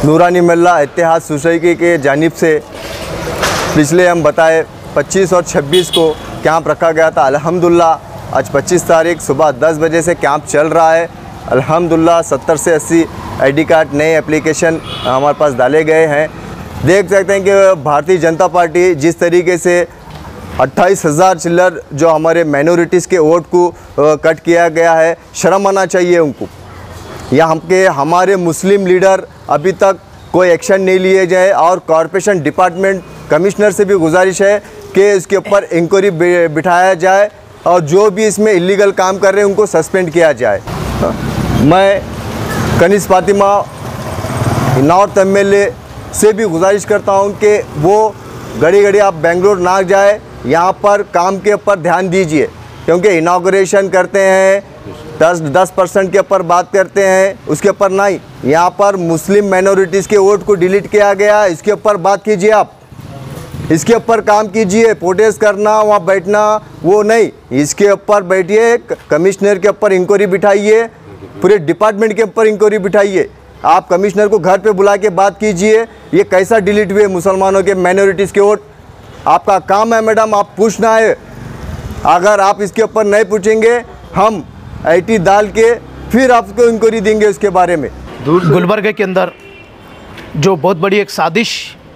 नूरानी महल्ला इत्तेहाद सोसाइटी के जानिब से पिछले हम बताए 25 और 26 को कैंप रखा गया था। अल्हम्दुलिल्लाह आज 25 तारीख सुबह 10 बजे से कैंप चल रहा है। अल्हम्दुलिल्लाह 70 से 80 आईडी कार्ड नए एप्लीकेशन हमारे पास डाले गए हैं। देख सकते हैं कि भारतीय जनता पार्टी जिस तरीके से 28,000 चिल्लर जो हमारे माइनॉरिटीज़ के वोट को कट किया गया है, शर्म आना चाहिए उनको। यहाँ के हमारे मुस्लिम लीडर अभी तक कोई एक्शन नहीं लिए जाए और कॉरपोरेशन डिपार्टमेंट कमिश्नर से भी गुजारिश है कि इसके ऊपर इंक्वायरी बिठाया जाए और जो भी इसमें इलीगल काम कर रहे हैं उनको सस्पेंड किया जाए। मैं कनीज़ फातिमा नॉर्थ एमएलए से भी गुजारिश करता हूं कि वो घड़ी घड़ी आप बेंगलोर ना जाए, यहाँ पर काम के ऊपर ध्यान दीजिए, क्योंकि इनाग्रेशन करते हैं 10% के ऊपर बात करते हैं, उसके ऊपर नहीं। यहाँ पर मुस्लिम माइनॉरिटीज़ के वोट को डिलीट किया गया, इसके ऊपर बात कीजिए, आप इसके ऊपर काम कीजिए। प्रोटेस्ट करना वहाँ बैठना वो नहीं, इसके ऊपर बैठिए, कमिश्नर के ऊपर इंक्वायरी बिठाइए, पूरे डिपार्टमेंट के ऊपर इंक्वायरी बिठाइए। आप कमिश्नर को घर पे बुला के बात कीजिए, ये कैसा डिलीट हुए मुसलमानों के माइनॉरिटीज़ के वोट। आपका काम है मैडम, आप पूछना है। अगर आप इसके ऊपर नहीं पूछेंगे, हम आईटी डाल के फिर आपको इंक्वायरी देंगे उसके बारे में। गुलबर्गा के अंदर जो बहुत बड़ी एक साजिश,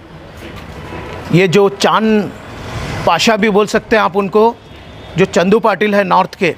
ये जो चांद पाशा भी बोल सकते हैं आप उनको, जो चंदू पाटिल है नॉर्थ के,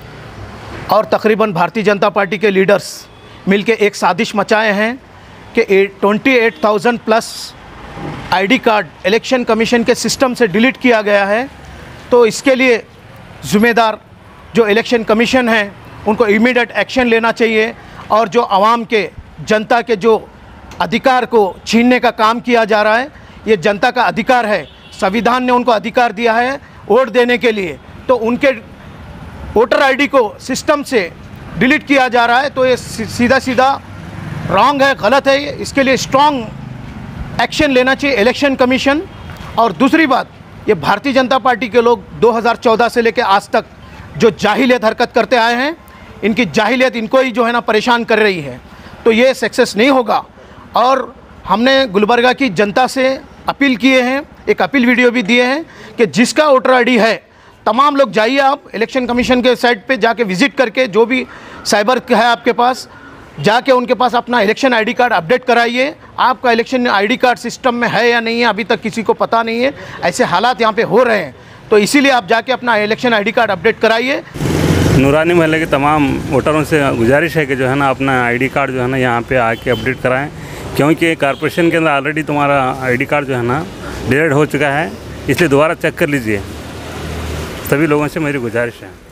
और तकरीबन भारतीय जनता पार्टी के लीडर्स मिलके एक साजिश मचाए हैं कि 28,000 plus ID card election commission के सिस्टम से डिलीट किया गया है। तो इसके लिए ज़िम्मेदार जो इलेक्शन कमीशन है उनको इमीडिएट एक्शन लेना चाहिए, और जो आवाम के जनता के जो अधिकार को छीनने का काम किया जा रहा है, ये जनता का अधिकार है। संविधान ने उनको अधिकार दिया है वोट देने के लिए, तो उनके वोटर आईडी को सिस्टम से डिलीट किया जा रहा है। तो ये सीधा सीधा रॉन्ग है, गलत है। इसके लिए स्ट्रॉन्ग एक्शन लेना चाहिए इलेक्शन कमीशन। और दूसरी बात, ये भारतीय जनता पार्टी के लोग 2014 से लेकर आज तक जो जाहिलियत हरकत करते आए हैं, इनकी जाहिलियत इनको ही जो है ना परेशान कर रही है। तो ये सक्सेस नहीं होगा। और हमने गुलबर्गा की जनता से अपील किए हैं, एक अपील वीडियो भी दिए हैं कि जिसका वोटर आईडी है, तमाम लोग जाइए, आप इलेक्शन कमीशन के साइट पे जाके विज़िट करके, जो भी साइबर है आपके पास, जाके उनके पास अपना इलेक्शन आईडी कार्ड अपडेट कराइए। आपका इलेक्शन आईडी कार्ड सिस्टम में है या नहीं है, अभी तक किसी को पता नहीं है। ऐसे हालात यहाँ पे हो रहे हैं, तो इसीलिए आप जाके अपना इलेक्शन आईडी कार्ड अपडेट कराइए। नूरानी महल्ले के तमाम वोटरों से गुजारिश है कि जो है ना अपना आईडी कार्ड जो है ना यहाँ पे आके अपडेट कराएं, क्योंकि कॉर्पोरेशन के अंदर ऑलरेडी तुम्हारा आईडी कार्ड जो है ना डिलीट हो चुका है, इसलिए दोबारा चेक कर लीजिए। सभी लोगों से मेरी गुजारिश है।